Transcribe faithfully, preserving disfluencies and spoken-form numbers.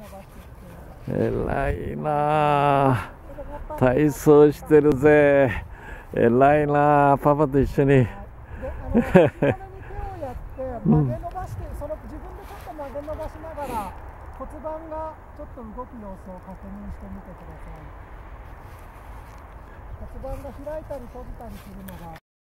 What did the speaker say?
えらいなあ。体操してるぜ。えらいなあ。パパと一緒に。 で、あの、背骨に手をやって曲げ伸ばして、その自分でちょっと曲げ伸ばしながら骨盤がちょっと動く様子を確認してみてください。骨盤が開いたり閉じたりするのが